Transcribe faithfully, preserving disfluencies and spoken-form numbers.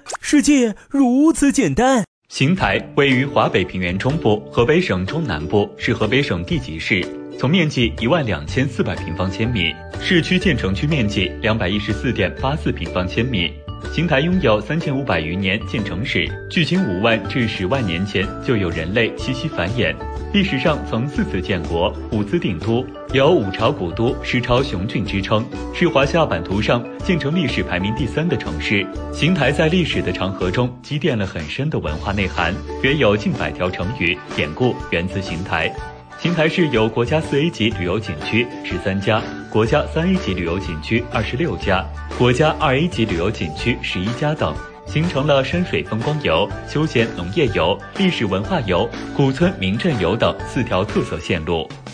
世界如此简单。 邢台位于华北平原中部，河北省中南部，是河北省地级市，总面积一万两千四百平方千米，市区建成区面积两百一十四点八四平方千米。邢台拥有三千五百余年建成史，距今五万至十万年前就有人类栖息繁衍。历史上曾四次建国，五次定都，有五朝古都、十朝雄郡之称，是华夏版图上建成历史排名第三的城市。邢台在历史的长河中积淀了很深的文化内涵，约有近百条成语典故源自邢台。邢台市有国家四 A 级旅游景区十三家，国家三 A 级旅游景区二十六家，国家二 A 级旅游景区十一家等，形成了山水风光游、休闲农业游、历史文化游、古村名镇游等四条特色线路。